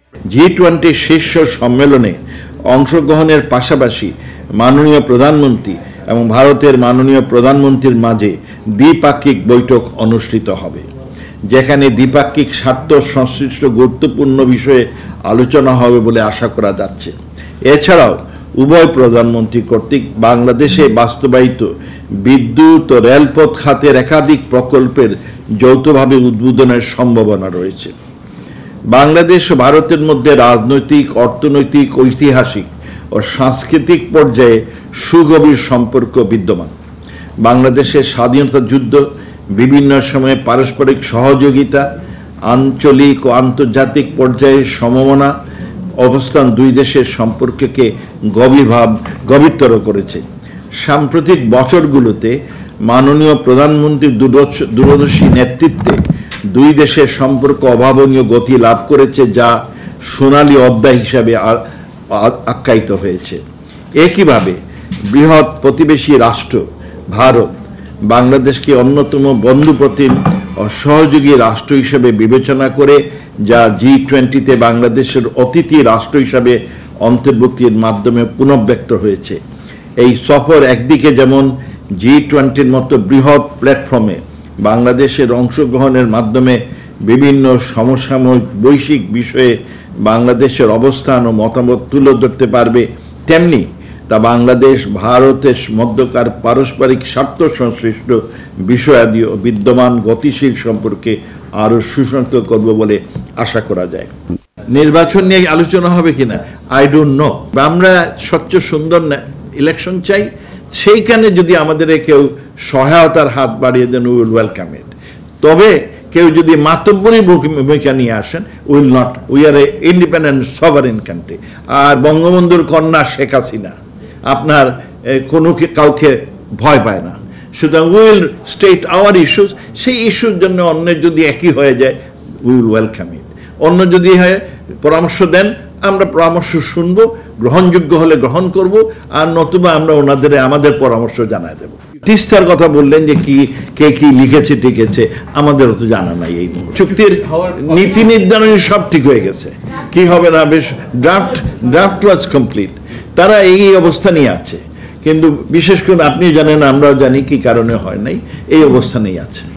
G20 শীর্ষ সম্মেলনে অংশগ্রহণের পাশাপাশি মাননীয় প্রধানমন্ত্রী এবং ভারতের মাননীয় প্রধানমন্ত্রীর মাঝে দ্বিপাক্ষিক বৈঠক অনুষ্ঠিত হবে, যেখানে দ্বিপাক্ষিক স্বার্থ সংশ্লিষ্ট গুরুত্বপূর্ণ বিষয়ে আলোচনা হবে বলে আশা করা যাচ্ছে। এছাড়াও উভয় প্রধানমন্ত্রী কর্তৃক বাংলাদেশে বাস্তবায়িত বিদ্যুৎ ও রেলপথ খাতের একাধিক প্রকল্পের যৌথভাবে উদ্বোধনের সম্ভাবনা রয়েছে। বাংলাদেশ ও ভারতের মধ্যে রাজনৈতিক, অর্থনৈতিক, ঐতিহাসিক ও সাংস্কৃতিক পর্যায়ে সুগভীর সম্পর্ক বিদ্যমান। বাংলাদেশের স্বাধীনতা যুদ্ধ, বিভিন্ন সময়ে পারস্পরিক সহযোগিতা, আঞ্চলিক ও আন্তর্জাতিক পর্যায়ে সমমনা অবস্থান দুই দেশের সম্পর্ককে গভীরতর করেছে। সাম্প্রতিক বছরগুলোতে মাননীয় প্রধানমন্ত্রীর দূরদর্শী নেতৃত্বে দুই দেশের সম্পর্ক অভাবনীয় গতি লাভ করেছে, যা সোনালী অধ্যায় হিসাবে আখ্যায়িত হয়েছে। একইভাবে বৃহৎ প্রতিবেশী রাষ্ট্র ভারত বাংলাদেশকে অন্যতম বন্ধুপ্রতিম ও সহযোগী রাষ্ট্র হিসেবে বিবেচনা করে, যা G20-তে বাংলাদেশের অতিথি রাষ্ট্র হিসাবে অন্তর্ভুক্তির মাধ্যমে পুনর্ব্যক্ত হয়েছে। এই সফর একদিকে যেমন G20-র মতো বৃহৎ প্ল্যাটফর্মে বাংলাদেশের অংশগ্রহণের মাধ্যমে বিভিন্ন সমসাময়িক বৈশ্বিক বিষয়ে বাংলাদেশের অবস্থান ও মতামত তুলে ধরতে পারবে, তেমনি তা বাংলাদেশ ভারতের মধ্যকার পারস্পরিক স্বার্থ সংশ্লিষ্ট বিষয়াদি ও বিদ্যমান গতিশীল সম্পর্কে আরও সুসংহত করবে বলে আশা করা যায়। নির্বাচন নিয়ে আলোচনা হবে কিনা আই ডোন্ট নো। আমরা স্বচ্ছ সুন্দর ইলেকশন চাই, সেইখানে যদি আমাদের কেউ সহায়তার হাত বাড়িয়ে দেন, উই উইল ওয়েলকাম ইট। তবে কেউ যদি মাতব্বরী ভূমিকা নিয়ে আসেন, will not. We are a independent sovereign country. আর বঙ্গবন্ধুর কন্যা শেখ হাসিনা আপনার কাউকে ভয় পায় না। সুতরাং উইল স্টেট আওয়ার ইস্যুস। সেই ইস্যুর জন্য অন্যের যদি একই হয়ে যায়, উইল ওয়েলকাম ইট। অন্য যদি হয় পরামর্শ দেন, আমরা পরামর্শ শুনবো, গ্রহণযোগ্য হলে গ্রহণ করব, আর নতুবা আমরা আমাদের পরামর্শ জানাই দেব। তিস্তার কথা বললেন যে কে কি লিখেছে টিকেছে, আমাদেরও তো জানা নাই। এই চুক্তির নীতি নির্ধারণ সব ঠিক হয়ে গেছে, কি হবে না, বেশ ড্রাফট ওয়াজ কমপ্লিট। তারা এই অবস্থানেই আছে, কিন্তু বিশেষ করে আপনি জানেন, আমরাও জানি কি কারণে হয় নাই, এই অবস্থানেই আছে।